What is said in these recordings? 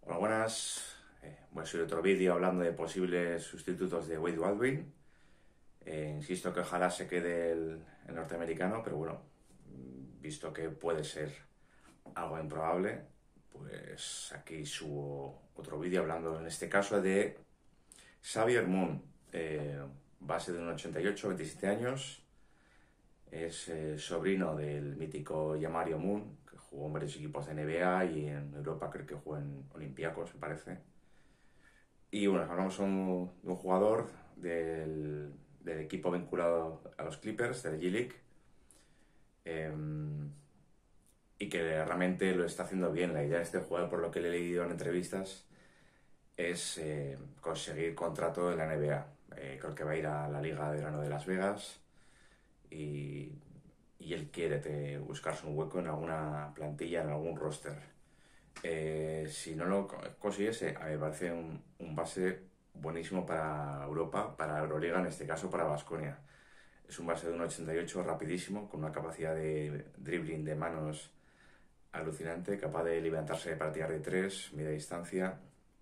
Hola, buenas. Voy a subir otro vídeo hablando de posibles sustitutos de Wade Baldwin. Insisto que ojalá se quede el norteamericano, pero bueno, visto que puede ser algo improbable, pues aquí subo otro vídeo hablando en este caso de Xavier Moon, base de un 88, 27 años. Es sobrino del mítico Jamario Moon, que jugó en varios equipos de NBA y en Europa creo que jugó en Olympiacos, me parece. Y bueno, hablamos de un jugador del equipo vinculado a los Clippers, del G-League, y que realmente lo está haciendo bien. La idea de este jugador, por lo que le he leído en entrevistas, es conseguir contrato en la NBA. Creo que va a ir a la Liga de Verano de Las Vegas y él quiere buscarse un hueco en alguna plantilla, en algún roster. Si no lo consiguiese, a mí me parece un base buenísimo para Europa, para Euroliga, en este caso para Baskonia. Es un base de un 88 rapidísimo, con una capacidad de dribbling de manos alucinante, capaz de levantarse para tirar de tres, media distancia,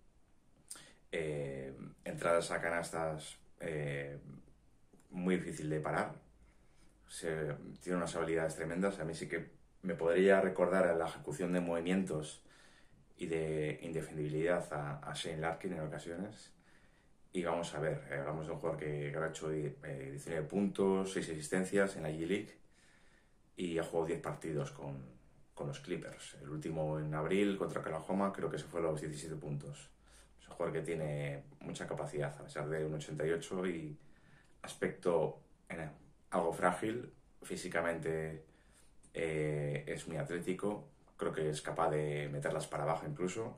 entradas a canastas muy difícil de parar. Tiene unas habilidades tremendas. A mí sí que me podría recordar a la ejecución de movimientos y de indefendibilidad a Shane Larkin en ocasiones. Y vamos a ver, hablamos de un jugador que ha hecho 19 puntos, 6 asistencias en la G-League y ha jugado 10 partidos con los Clippers. El último en abril contra Oklahoma creo que se fue a los 17 puntos. Es un jugador que tiene mucha capacidad, a pesar de un 88 y aspecto algo frágil. Físicamente es muy atlético, creo que es capaz de meterlas para abajo incluso.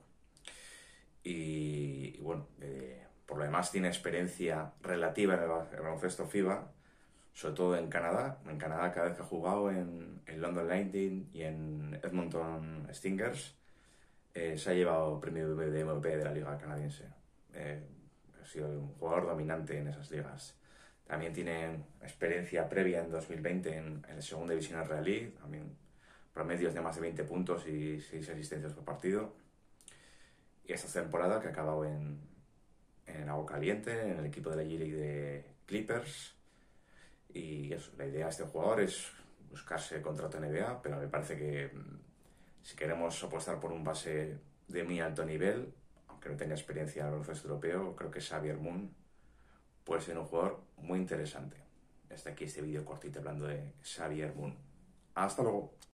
Y bueno, por lo demás tiene experiencia relativa en el baloncesto FIBA, sobre todo en Canadá. En Canadá, cada vez que ha jugado en London Lightning y en Edmonton Stingers, se ha llevado premio de MVP de la liga canadiense. Ha sido un jugador dominante en esas ligas. También tiene experiencia previa en 2020 en la segunda división israelí, también promedios de más de 20 puntos y 6 asistencias por partido. Y esta temporada que ha acabado en Agua Caliente, en el equipo de la G-League de Clippers. Y eso, la idea de este jugador es buscarse contrato en NBA, pero me parece que si queremos apostar por un base de muy alto nivel, aunque no tenga experiencia en el baloncesto europeo, creo que Xavier Moon puede ser un jugador muy interesante. Hasta aquí este vídeo cortito hablando de Xavier Moon. Hasta luego.